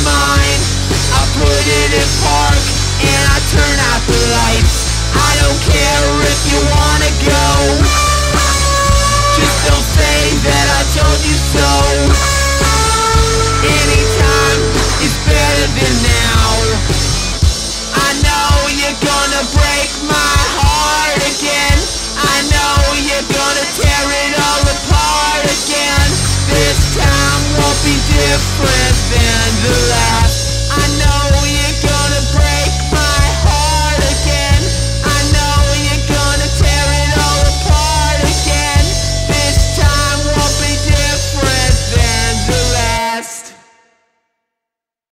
mine. I put it in park and I turn out the lights. I don't care if you wanna go, just don't say that I told you so. Anytime is better than now. I know you're gonna break my heart again. I know you're gonna tear it all apart again. This time won't be different than the